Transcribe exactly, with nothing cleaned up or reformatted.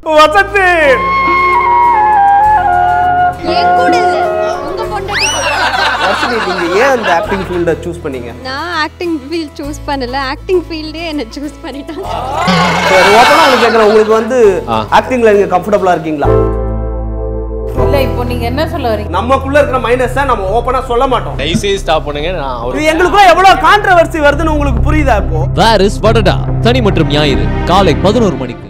வசந்தி ஏன் கூட இல்ல உங்க பொண்டாட்டி வசந்தி நீங்க ஏன் அந்த ஆக்டிங் ஃபீல்ட சூஸ் பண்ணீங்க? நான் ஆக்டிங் ஃபீல்ட் சூஸ் பண்ணல, ஆக்டிங் ஃபீல்டே என்ன சூஸ் பண்ணிட்டாங்க. சரி ஓபனா உங்களுக்கு கேக்குறேன், உங்களுக்கு வந்து ஆக்டிங்ல நீங்க கம்ஃபர்ட்டபிளா இருக்கீங்களா? இல்ல இப்போ நீங்க என்ன சொல்ல வரீங்க? நமக்குள்ள இருக்கிற மைனஸ் நம்ம ஓபனா சொல்ல மாட்டோம். தயவுசெய்து ஸ்டாப் பண்ணுங்க. நான் இது எங்களுக்குள்ள எவ்வளவு கான்ட்ரோவர்சி வருதுன்னு உங்களுக்கு புரியுதா இப்போ? வேர் இஸ் வடடா தனி மற்றும் ஞாயிறு காலை பதினோரு மணிக்கு.